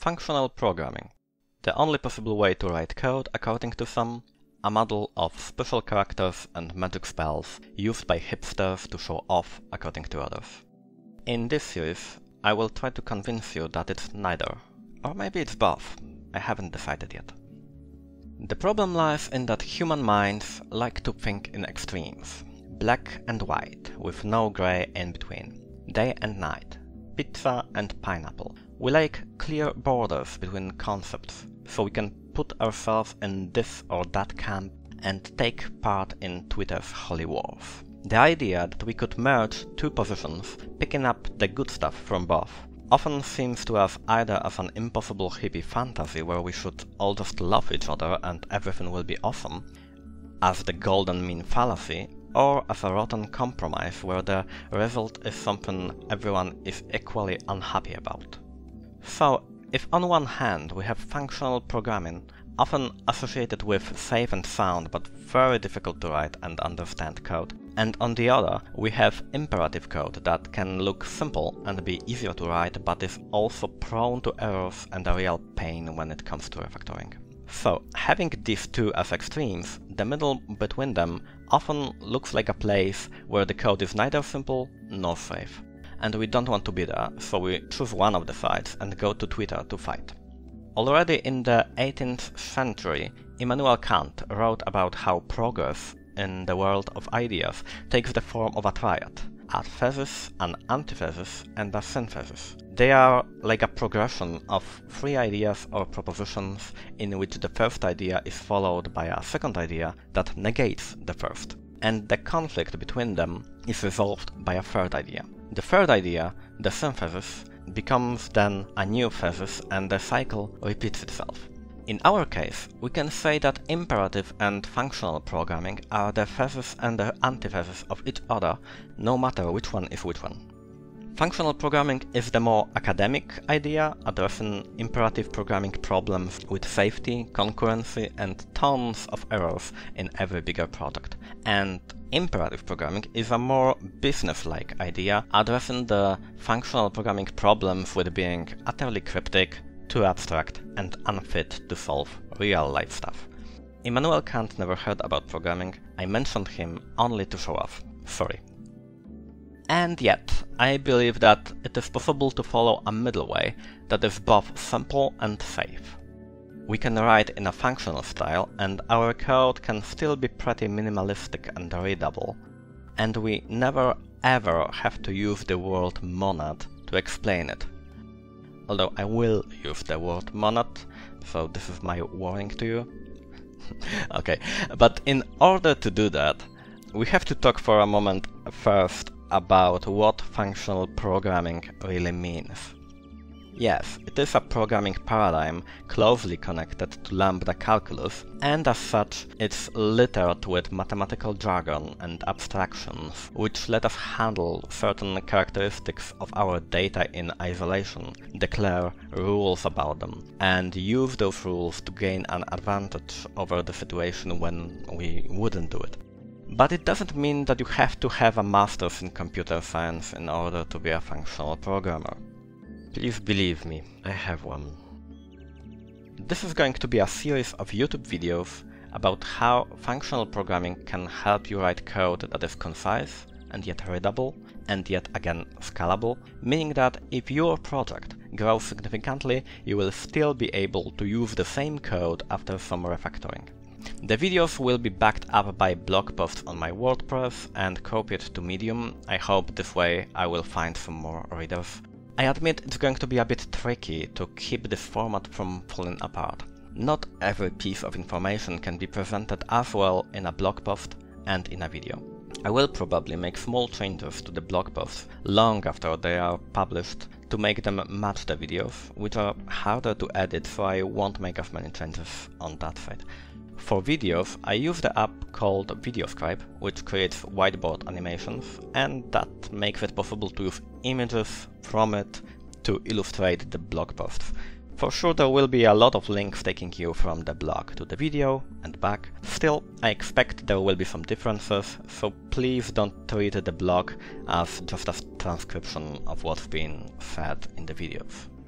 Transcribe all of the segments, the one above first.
Functional programming. The only possible way to write code, according to some, a model of special characters and magic spells used by hipsters to show off, according to others. In this series, I will try to convince you that it's neither, or maybe it's both. I haven't decided yet. The problem lies in that human minds like to think in extremes. Black and white, with no grey in between. Day and night. Pizza and pineapple. We like clear borders between concepts, so we can put ourselves in this or that camp and take part in Twitter's holy wars. The idea that we could merge two positions, picking up the good stuff from both, often seems to us either as an impossible hippie fantasy where we should all just love each other and everything will be awesome, as the golden mean fallacy, or as a rotten compromise where the result is something everyone is equally unhappy about. So, if on one hand we have functional programming, often associated with safe and sound but very difficult to write and understand code, and on the other we have imperative code that can look simple and be easier to write but is also prone to errors and a real pain when it comes to refactoring. So, having these two as extremes, the middle between them often looks like a place where the code is neither simple nor safe. And we don't want to be there, so we choose one of the sides and go to Twitter to fight. Already in the 18th century, Immanuel Kant wrote about how progress in the world of ideas takes the form of a triad: a thesis, an antithesis, and a synthesis. They are like a progression of three ideas or propositions in which the first idea is followed by a second idea that negates the first, and the conflict between them is resolved by a third idea. The third idea, the synthesis, becomes then a new thesis and the cycle repeats itself. In our case, we can say that imperative and functional programming are the thesis and the antithesis of each other, no matter which one is which one. Functional programming is the more academic idea, addressing imperative programming problems with safety, concurrency, and tons of errors in every bigger product. And imperative programming is a more business-like idea, addressing the functional programming problems with being utterly cryptic, too abstract, and unfit to solve real-life stuff. Immanuel Kant never heard about programming. I mentioned him only to show off. Sorry. And yet, I believe that it is possible to follow a middle way that is both simple and safe. We can write in a functional style, and our code can still be pretty minimalistic and readable, and we never ever have to use the word monad to explain it. Although I will use the word monad, so this is my warning to you. Okay, but in order to do that, we have to talk for a moment first about what functional programming really means. Yes, it is a programming paradigm closely connected to lambda calculus, and as such, it's littered with mathematical jargon and abstractions, which let us handle certain characteristics of our data in isolation, declare rules about them, and use those rules to gain an advantage over the situation when we wouldn't do it. But it doesn't mean that you have to have a master's in computer science in order to be a functional programmer. Please believe me, I have one. This is going to be a series of YouTube videos about how functional programming can help you write code that is concise and yet readable and yet again scalable, meaning that if your project grows significantly, you will still be able to use the same code after some refactoring. The videos will be backed up by blog posts on my WordPress and copied to Medium. I hope this way I will find some more readers. I admit it's going to be a bit tricky to keep this format from falling apart. Not every piece of information can be presented as well in a blog post and in a video. I will probably make small changes to the blog posts long after they are published to make them match the videos, which are harder to edit, so I won't make as many changes on that side. For videos, I use the app called VideoScribe, which creates whiteboard animations, and that makes it possible to use images from it to illustrate the blog posts. For sure there will be a lot of links taking you from the blog to the video and back. Still, I expect there will be some differences, so please don't treat the blog as just a transcription of what's being said in the videos.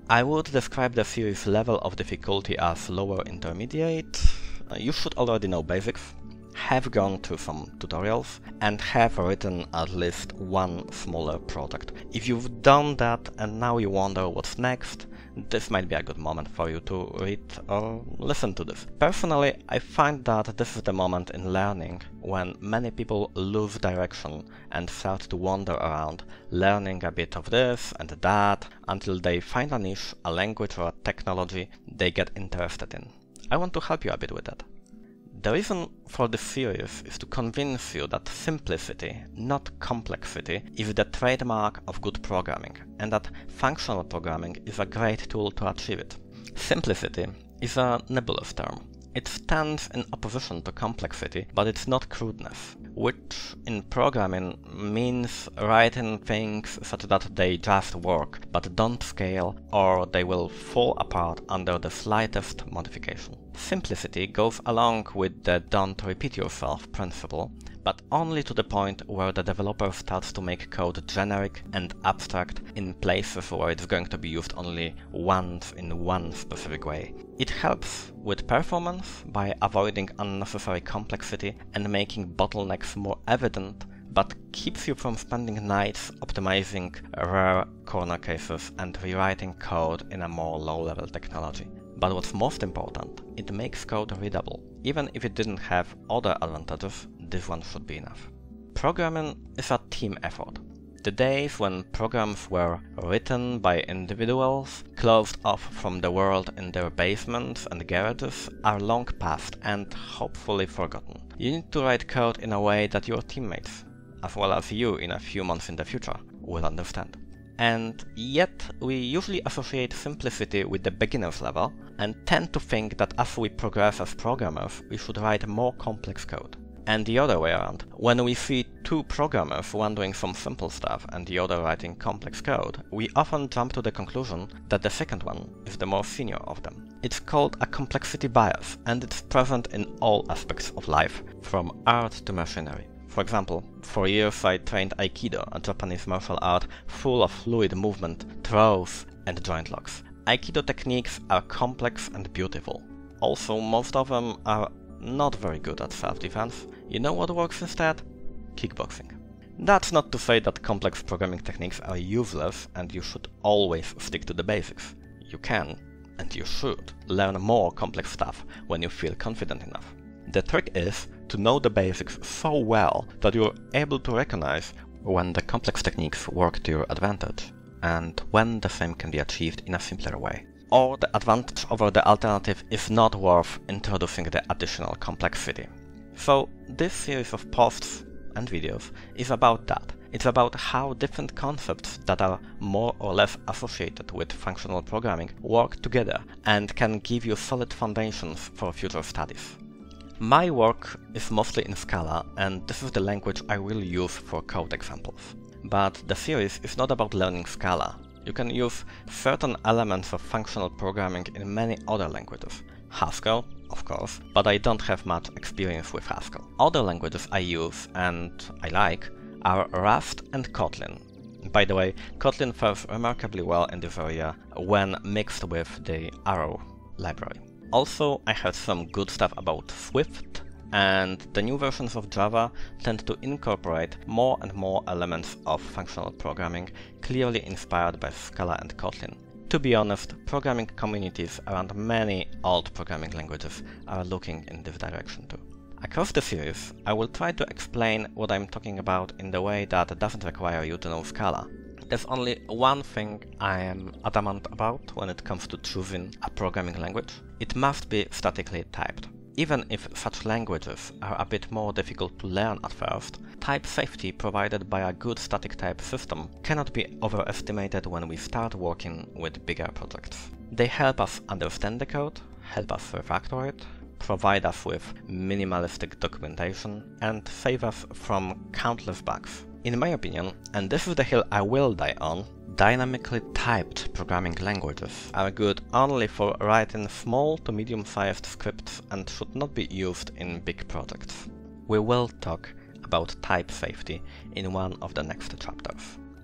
I would describe the theory's level of difficulty as lower intermediate. You should already know basics, have gone through some tutorials, and have written at least one smaller product. If you've done that and now you wonder what's next, this might be a good moment for you to read or listen to this. Personally, I find that this is the moment in learning when many people lose direction and start to wander around, learning a bit of this and that, until they find a niche, a language or a technology they get interested in. I want to help you a bit with that. The reason for this series is to convince you that simplicity, not complexity, is the trademark of good programming, and that functional programming is a great tool to achieve it. Simplicity is a nebulous term. It stands in opposition to complexity, but it's not crudeness, which in programming means writing things such that they just work, but don't scale, or they will fall apart under the slightest modification. Simplicity goes along with the don't repeat yourself principle, but only to the point where the developer starts to make code generic and abstract in places where it's going to be used only once in one specific way. It helps with performance by avoiding unnecessary complexity and making bottlenecks more evident, but keeps you from spending nights optimizing rare corner cases and rewriting code in a more low-level technology. But what's most important, it makes code readable. Even if it didn't have other advantages, this one should be enough. Programming is a team effort. The days when programs were written by individuals, closed off from the world in their basements and garages, are long past and hopefully forgotten. You need to write code in a way that your teammates, as well as you in a few months in the future, will understand. And yet, we usually associate simplicity with the beginner's level and tend to think that as we progress as programmers, we should write more complex code. And the other way around, when we see two programmers one doing some simple stuff and the other writing complex code, we often jump to the conclusion that the second one is the more senior of them. It's called a complexity bias, and it's present in all aspects of life, from art to machinery. For example, for years I trained Aikido, a Japanese martial art full of fluid movement, throws, and joint locks. Aikido techniques are complex and beautiful. Also, most of them are not very good at self-defense. You know what works instead? Kickboxing. That's not to say that complex programming techniques are useless and you should always stick to the basics. You can, and you should, learn more complex stuff when you feel confident enough. The trick is to know the basics so well that you're able to recognize when the complex techniques work to your advantage and when the same can be achieved in a simpler way. Or the advantage over the alternative is not worth introducing the additional complexity. So this series of posts and videos is about that. It's about how different concepts that are more or less associated with functional programming work together and can give you solid foundations for future studies. My work is mostly in Scala, and this is the language I will use for code examples. But the series is not about learning Scala. You can use certain elements of functional programming in many other languages. Haskell, of course, but I don't have much experience with Haskell. Other languages I use and I like are Rust and Kotlin. By the way, Kotlin fares remarkably well in this area when mixed with the Arrow library. Also, I heard some good stuff about Swift, and the new versions of Java tend to incorporate more and more elements of functional programming, clearly inspired by Scala and Kotlin. To be honest, programming communities around many old programming languages are looking in this direction too. Across the series, I will try to explain what I'm talking about in the way that doesn't require you to know Scala. There's only one thing I am adamant about when it comes to choosing a programming language. It must be statically typed. Even if such languages are a bit more difficult to learn at first, type safety provided by a good static type system cannot be overestimated when we start working with bigger projects. They help us understand the code, help us refactor it, provide us with minimalistic documentation, and save us from countless bugs. In my opinion, and this is the hill I will die on, dynamically typed programming languages are good only for writing small to medium-sized scripts and should not be used in big projects. We will talk about type safety in one of the next chapters.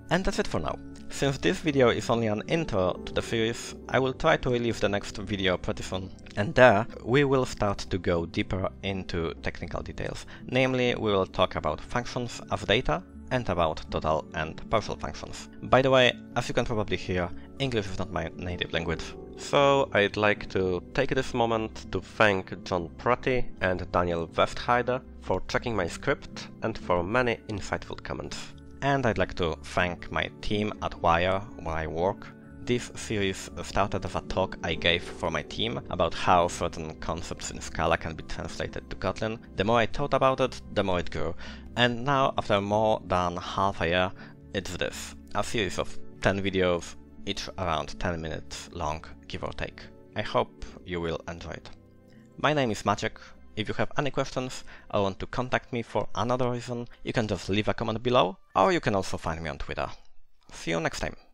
And that's it for now. Since this video is only an intro to the series, I will try to release the next video pretty soon. And there, we will start to go deeper into technical details. Namely, we will talk about functions as data and about total and partial functions. By the way, as you can probably hear, English is not my native language. So I'd like to take this moment to thank John Prati and Daniel Westheider for checking my script and for many insightful comments. And I'd like to thank my team at Wire, where I work. This series started as a talk I gave for my team about how certain concepts in Scala can be translated to Kotlin. The more I thought about it, the more it grew. And now, after more than half a year, it's this. A series of 10 videos, each around 10 minutes long, give or take. I hope you will enjoy it. My name is Maciek. If you have any questions or want to contact me for another reason, you can just leave a comment below, or you can also find me on Twitter. See you next time.